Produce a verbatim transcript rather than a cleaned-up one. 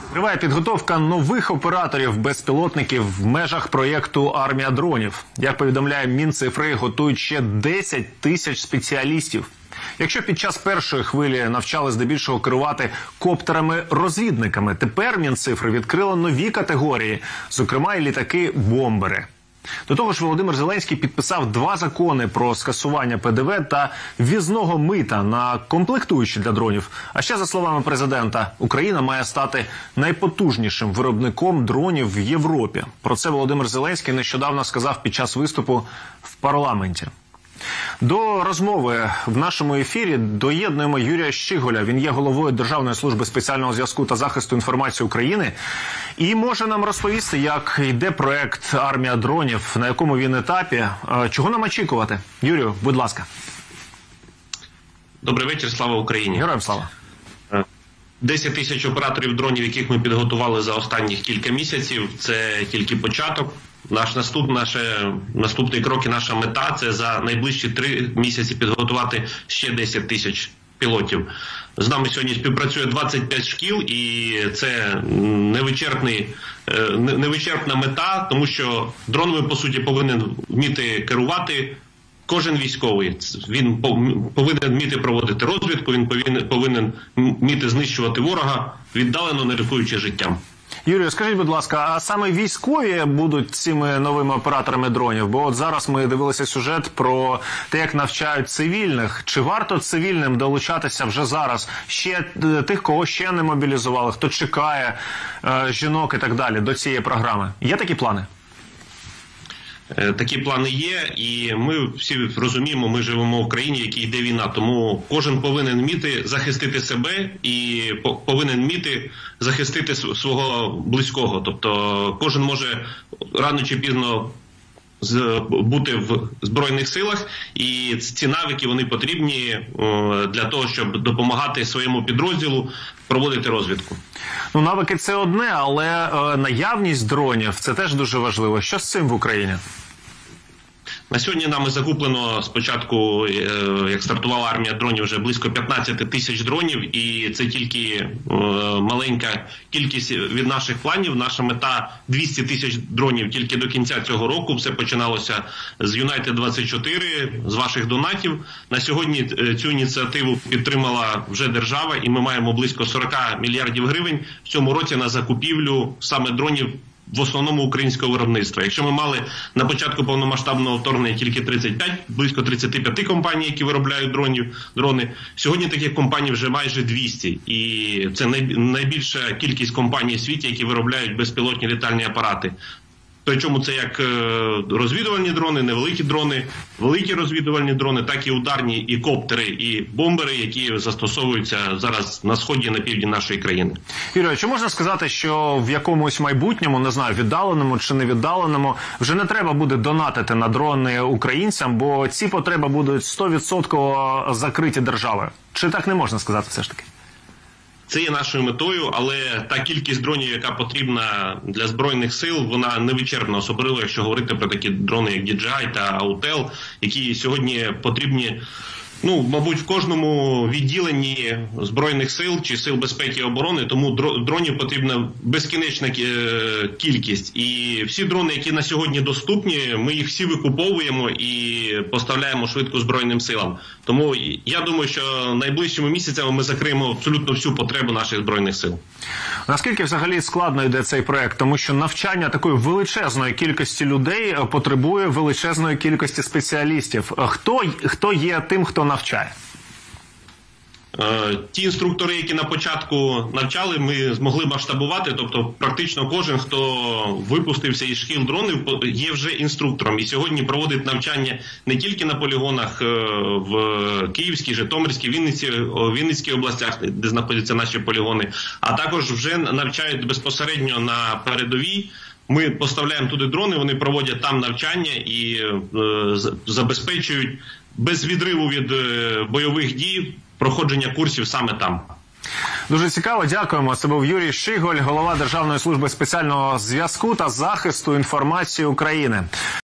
Триває підготовка нових операторів-безпілотників в межах проєкту «Армія дронів». Як повідомляє Мінцифри, готують ще десять тисяч спеціалістів. Якщо під час першої хвилі навчали здебільшого керувати коптерами-розвідниками, тепер Мінцифри відкрило нові категорії, зокрема і літаки-бомбери. До того ж, Володимир Зеленський підписав два закони про скасування Пе Де Ве та ввізного мита на комплектуючі для дронів. А ще, за словами президента, Україна має стати найпотужнішим виробником дронів в Європі. Про це Володимир Зеленський нещодавно сказав під час виступу в парламенті. До розмови в нашому ефірі доєднуємо Юрія Щиголя. Він є головою Державної служби спеціального зв'язку та захисту інформації України. І може нам розповісти, як йде проект «Армія дронів», на якому він етапі. Чого нам очікувати? Юрію, будь ласка. Добрий вечір, слава Україні. Героям слава. десять тисяч операторів дронів, яких ми підготували за останніх кілька місяців, це тільки початок. Наш наступ, наше, наступний крок і наша мета – це за найближчі три місяці підготувати ще десять тисяч пілотів. З нами сьогодні співпрацює двадцять п'ять шкіл, і це невичерпний, невичерпна мета, тому що дронами, по суті, повинен вміти керувати кожен військовий. Він повинен вміти проводити розвідку, він повинен, повинен вміти знищувати ворога, віддалено не ризикуючи життям. Юрію, скажіть, будь ласка, а саме військові будуть цими новими операторами дронів? Бо от зараз ми дивилися сюжет про те, як навчають цивільних. Чи варто цивільним долучатися вже зараз? Ще тих, кого ще не мобілізували, хто чекає, е, жінок і так далі до цієї програми? Є такі плани? Такі плани є, і ми всі розуміємо, ми живемо в країні, в якій йде війна, тому кожен повинен вміти захистити себе і повинен вміти захистити свого близького. Тобто кожен може рано чи пізно бути в Збройних силах, і ці навики, вони потрібні для того, щоб допомагати своєму підрозділу проводити розвідку. Ну, навики – це одне, але е, наявність дронів – це теж дуже важливо. Що з цим в Україні? На сьогодні нами закуплено спочатку, як стартувала армія дронів, вже близько п'ятнадцять тисяч дронів, і це тільки маленька кількість від наших планів. Наша мета – двісті тисяч дронів тільки до кінця цього року. Все починалося з Юнайтед двадцять чотири, з ваших донатів. На сьогодні цю ініціативу підтримала вже держава, і ми маємо близько сорок мільярдів гривень в цьому році на закупівлю саме дронів в основному українського виробництва. Якщо ми мали на початку повномасштабного вторгнення тільки тридцять п'ять, близько тридцять п'ять компаній, які виробляють дронів, дрони, сьогодні таких компаній вже майже двісті. І це найбільша кількість компаній в світі, які виробляють безпілотні літальні апарати. Причому це як розвідувальні дрони, невеликі дрони, великі розвідувальні дрони, так і ударні, і коптери, і бомбери, які застосовуються зараз на сході і на півдні нашої країни. Юрій, чи можна сказати, що в якомусь майбутньому, не знаю, віддаленому чи невіддаленому, вже не треба буде донатити на дрони українцям, бо ці потреби будуть сто відсотків закриті державою? Чи так не можна сказати все ж таки? Це є нашою метою, але та кількість дронів, яка потрібна для Збройних сил, вона невичерпна, особливо якщо говорити про такі дрони, як Ді Джей Ай та Аутел, які сьогодні потрібні, ну, мабуть, в кожному відділенні Збройних сил чи Сил безпеки і оборони, тому дронів потрібна безкінечна кількість. І всі дрони, які на сьогодні доступні, ми їх всі викуповуємо і поставляємо швидко Збройним силам. Тому я думаю, що найближчими місяцями ми закриємо абсолютно всю потребу наших Збройних сил. Наскільки взагалі складно йде цей проект? Тому що навчання такої величезної кількості людей потребує величезної кількості спеціалістів. Хто, хто є тим, хто навчає? Ті інструктори, які на початку навчали, ми змогли масштабувати, тобто практично кожен, хто випустився із шкіл дронів, є вже інструктором. І сьогодні проводить навчання не тільки на полігонах в Київській, Житомирській, Вінниці, Вінницькій областях, де знаходяться наші полігони, а також вже навчають безпосередньо на передовій. Ми поставляємо туди дрони, вони проводять там навчання і е, забезпечують без відриву від е, бойових дій проходження курсів саме там. Дуже цікаво, дякуємо. Це був Юрій Щиголь, голова Державної служби спеціального зв'язку та захисту інформації України.